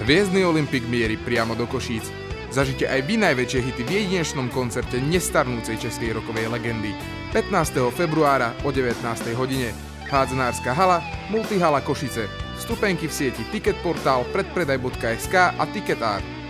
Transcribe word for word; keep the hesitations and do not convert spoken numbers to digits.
Hviezdny Olympik mierí priamo do Košíc. Zažite aj vy najväčšie hity v jedinečnom koncerte nestarnúcej českej rockovej legendy. pätnásteho februára o devätnástej hodine. Hádzanárska hala, Multihala Košice. Vstupenky v sieti Ticketportál, predpredaj bodka es ká a Ticketart.